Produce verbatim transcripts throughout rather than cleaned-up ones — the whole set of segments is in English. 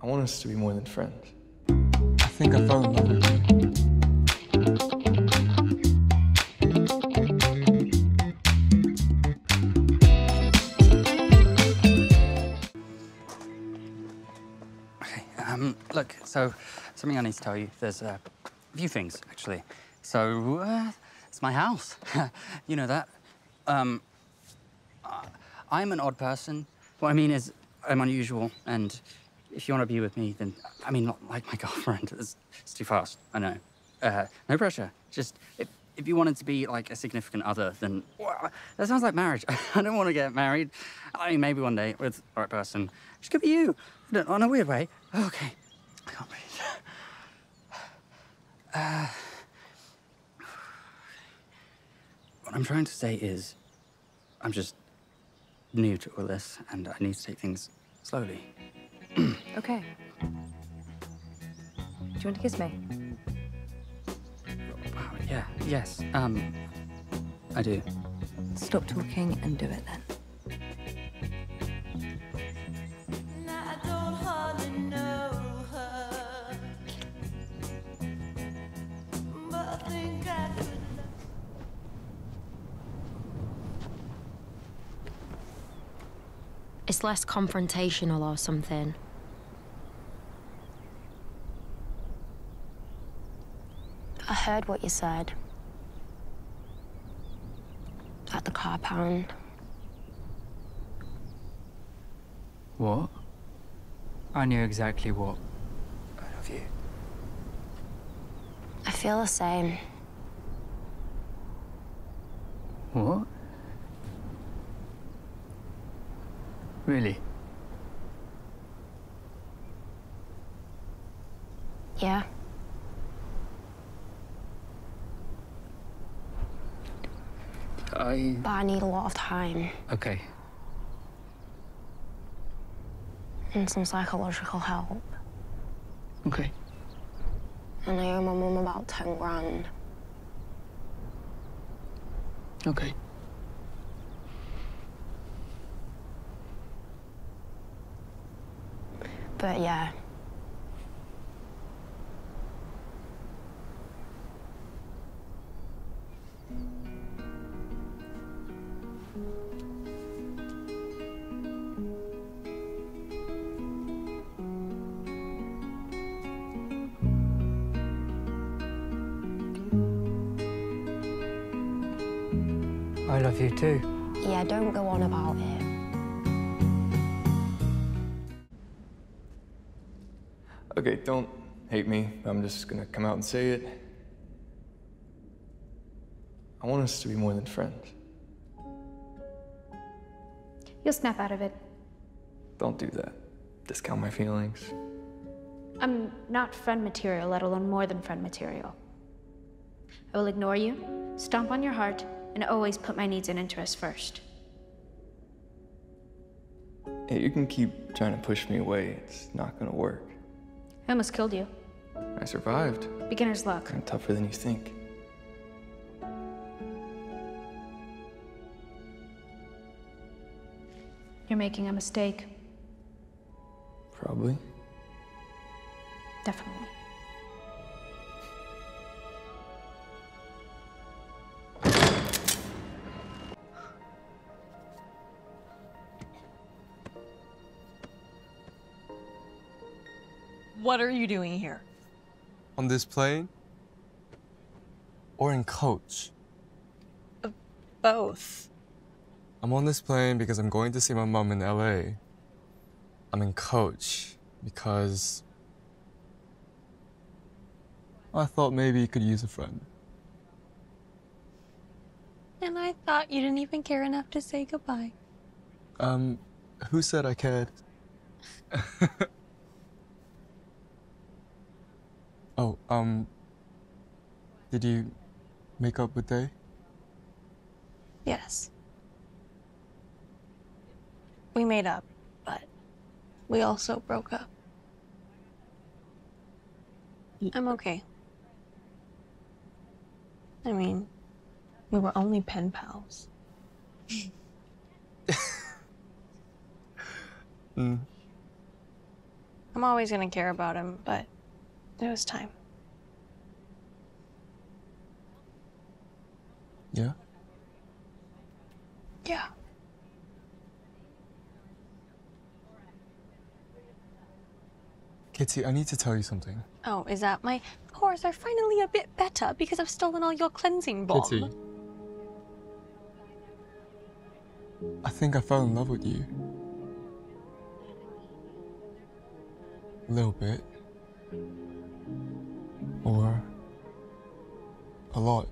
I want us to be more than friends. I think I fell in love with you. Okay, um, look, so something I need to tell you. There's uh, a few things, actually. So, uh, it's my house. You know that. Um, uh, I'm an odd person. What I mean is, I'm unusual, and if you want to be with me, then, I mean, not like my girlfriend. It's, it's too fast, I know. Uh, no pressure. Just, if, if you wanted to be, like, a significant other, then, well, that sounds like marriage. I don't want to get married. I mean, maybe one day with the right person. Just could be you. No, in a weird way. Okay. I can't breathe. Uh, what I'm trying to say is, I'm just new to all this, and I need to take things slowly. Okay. Do you want to kiss me? Wow, yeah, yes, um, I do. Stop talking and do it then. It's less confrontational or something. I heard what you said. At the car pound. What? I knew exactly what. I love you. I feel the same. What? Really? Yeah. I... But I need a lot of time. Okay. And some psychological help. Okay. And I owe my mum about ten grand. Okay. But yeah. I love you too. Yeah, don't go on about it. Okay, don't hate me. I'm just gonna come out and say it. I want us to be more than friends. You'll snap out of it. Don't do that. Discount my feelings. I'm not friend material, let alone more than friend material. I will ignore you, stomp on your heart, and always put my needs and interests first. Hey, you can keep trying to push me away. It's not gonna work. I almost killed you. I survived. Beginner's luck. I'm tougher than you think. You're making a mistake. Probably. Definitely. What are you doing here? On this plane? Or in coach? Uh, both. I'm on this plane because I'm going to see my mom in L A. I'm in coach because I thought maybe you could use a friend. And I thought you didn't even care enough to say goodbye. Um, who said I cared? Oh, um, did you make up with Day? Yes. We made up, but we also broke up. I'm okay. I mean, we were only pen pals. mm. I'm always gonna care about him, but it was time. Yeah? Yeah. Kitty, I need to tell you something. Oh, is that my pores are finally a bit better because I've stolen all your cleansing balm? Kitty. I think I fell in love with you. A little bit. Or a lot.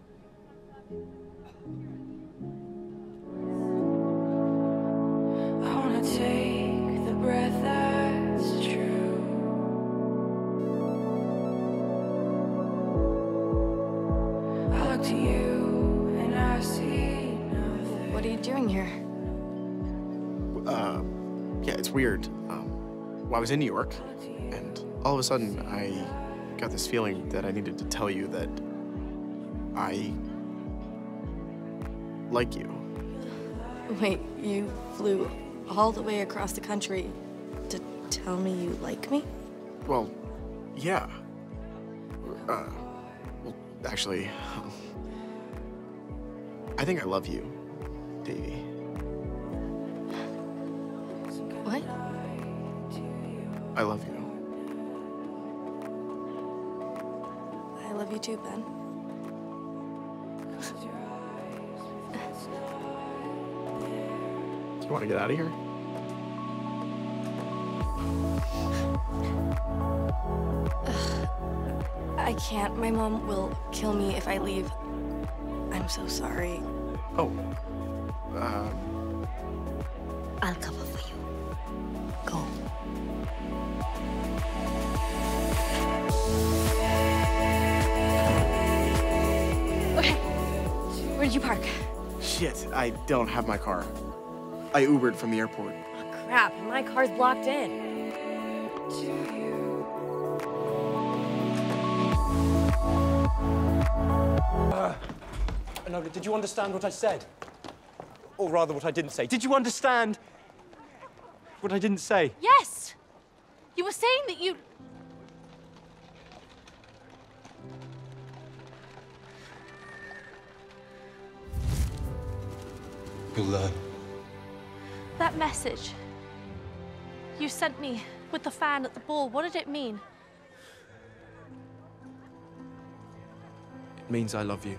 I wanna take the breath that's true. I look to you and I see nothing. What are you doing here? Uh, yeah, it's weird. Um, well, I was in New York, and all of a sudden I got this feeling that I needed to tell you that I like you. Wait, you flew all the way across the country to tell me you like me? Well, yeah. Uh, well, actually, I think I love you, Davy. What? I love you. I love you too, Ben. Do you want to get out of here? I can't. My mom will kill me if I leave. I'm so sorry. Oh. Um. I'll cover for you. Go. Okay. Where did you park? Shit, I don't have my car. I Ubered from the airport. Oh, crap. My car's blocked in. Uh, Enola, did you understand what I said? Or rather, what I didn't say. Did you understand what I didn't say? Yes! You were saying that you... You'll learn. That message you sent me with the fan at the ball, what did it mean? It means I love you.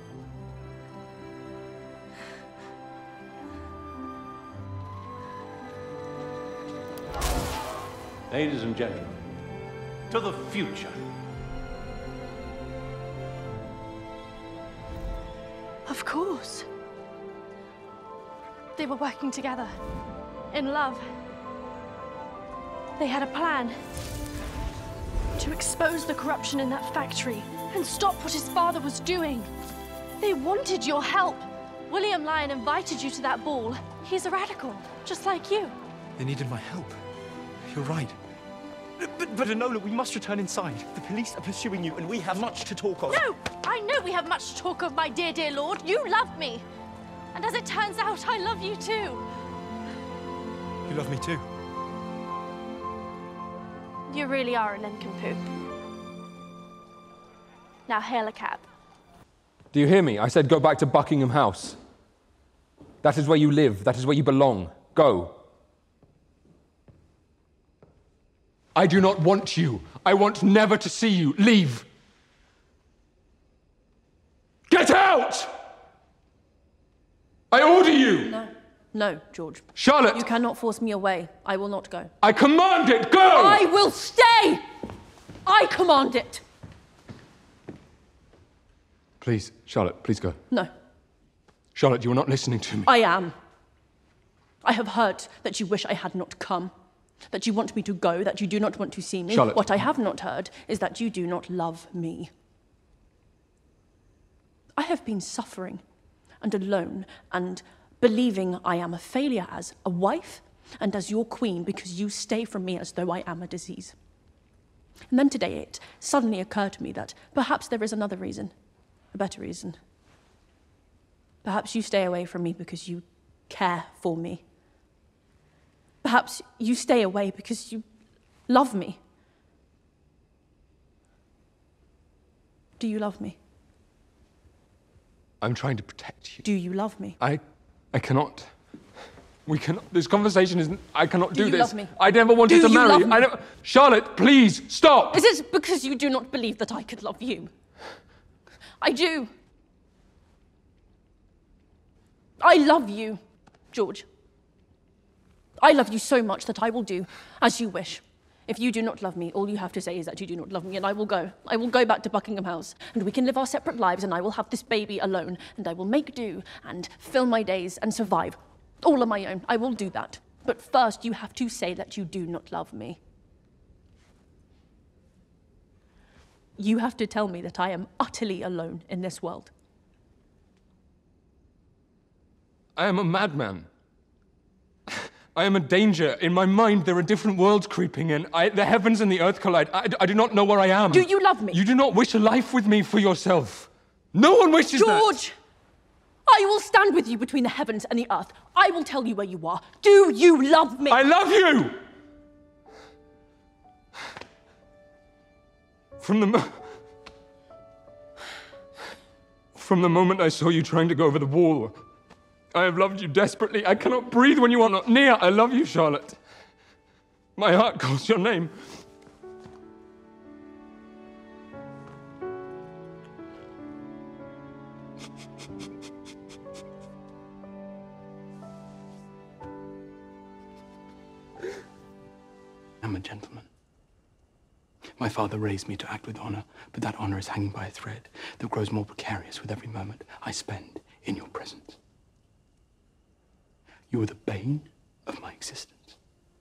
Ladies and gentlemen, to the future. Of course. They were working together, in love. They had a plan to expose the corruption in that factory and stop what his father was doing. They wanted your help. William Lyon invited you to that ball. He's a radical, just like you. They needed my help. You're right. But, but Enola, we must return inside. The police are pursuing you, and we have much to talk of. No! I know we have much to talk of, my dear, dear lord. You love me. And as it turns out, I love you too. You love me too. You really are a nincompoop. Now hail a cab. Do you hear me? I said go back to Buckingham House. That is where you live. That is where you belong. Go. I do not want you. I want never to see you. Leave. Get out! I order you! No. No, George. Charlotte! You cannot force me away. I will not go. I command it! Go! I will stay! I command it! Please, Charlotte, please go. No. Charlotte, you are not listening to me. I am. I have heard that you wish I had not come, that you want me to go, that you do not want to see me. Charlotte. What I have not heard is that you do not love me. I have been suffering and alone and believing I am a failure as a wife and as your queen because you stay from me as though I am a disease. And then today it suddenly occurred to me that perhaps there is another reason, a better reason. Perhaps you stay away from me because you care for me. Perhaps you stay away because you love me. Do you love me? I'm trying to protect you. Do you love me? I, I cannot. We cannot. This conversation isn't. I cannot do, Do you this. love me? I never wanted Do to you marry. love me? I never. Charlotte, please stop. Is it because you do not believe that I could love you? I do. I love you, George. I love you so much that I will do as you wish. If you do not love me, all you have to say is that you do not love me, and I will go. I will go back to Buckingham House, and we can live our separate lives, and I will have this baby alone, and I will make do and fill my days and survive all on my own. I will do that. But first, you have to say that you do not love me. You have to tell me that I am utterly alone in this world. I am a madman. I am a danger. In my mind, there are different worlds creeping in. I, the heavens and the earth collide. I, I do not know where I am. Do you love me? You do not wish a life with me for yourself. No one wishes that. George! I will stand with you between the heavens and the earth. I will tell you where you are. Do you love me? I love you! From the mo From the moment I saw you trying to go over the wall, I have loved you desperately. I cannot breathe when you are not near. I love you, Charlotte. My heart calls your name. I'm a gentleman. My father raised me to act with honor, but that honor is hanging by a thread that grows more precarious with every moment I spend in your presence. You are the bane of my existence.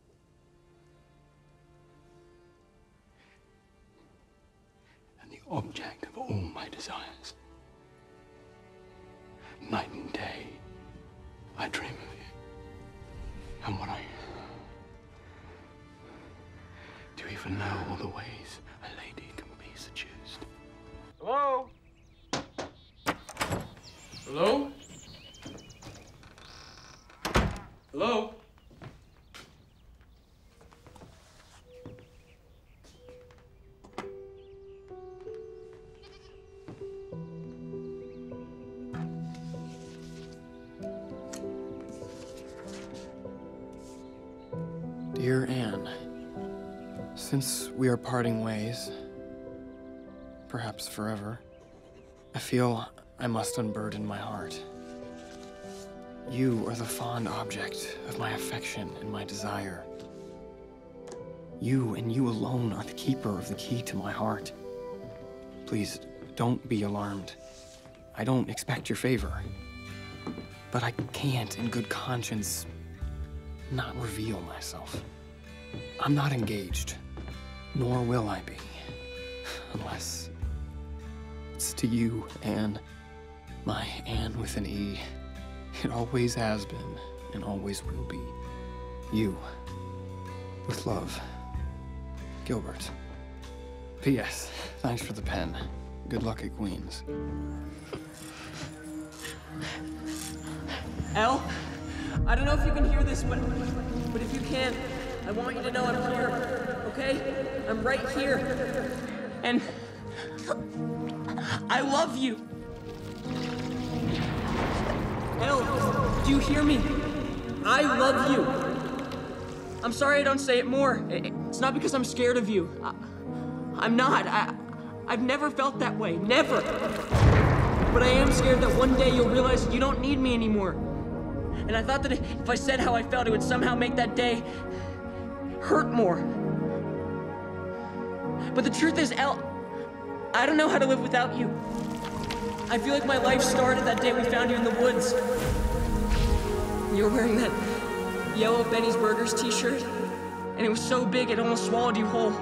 And the object of all my desires. Night and day, I dream of you. And what I... Do you even know all the ways a lady can be seduced? Hello? Hello? Hello? Dear Anne, since we are parting ways, perhaps forever, I feel I must unburden my heart. You are the fond object of my affection and my desire. You and you alone are the keeper of the key to my heart. Please, don't be alarmed. I don't expect your favor. But I can't, in good conscience, not reveal myself. I'm not engaged, nor will I be, unless it's to you, Anne. My Anne with an E. It always has been, and always will be. You. With love. Gilbert. P S. Thanks for the pen. Good luck at Queens. Elle, I don't know if you can hear this, but, but if you can, I want you to know I'm here, okay? I'm right here. And I love you. Elle, do you hear me? I love you. I'm sorry I don't say it more. It's not because I'm scared of you. I, I'm not. I, I've never felt that way. Never. But I am scared that one day you'll realize that you don't need me anymore. And I thought that if I said how I felt, it would somehow make that day hurt more. But the truth is, Elle, I don't know how to live without you. I feel like my life started that day we found you in the woods. You were wearing that yellow Benny's Burgers t-shirt, and it was so big it almost swallowed you whole.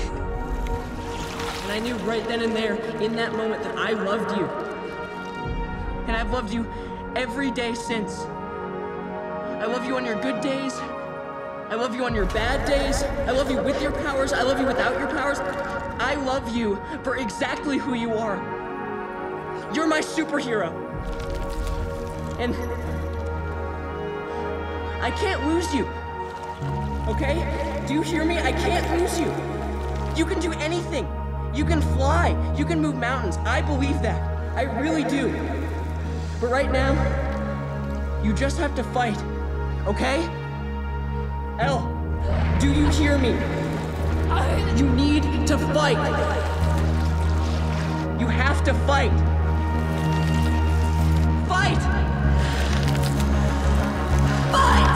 And I knew right then and there, in that moment, that I loved you. And I've loved you every day since. I love you on your good days. I love you on your bad days. I love you with your powers. I love you without your powers. I love you for exactly who you are. You're my superhero. And I can't lose you, okay? Do you hear me? I can't lose you. You can do anything. You can fly. You can move mountains. I believe that. I really do. But right now, you just have to fight, okay? Elle, do you hear me? You need to fight. You have to fight. Fight! Fight!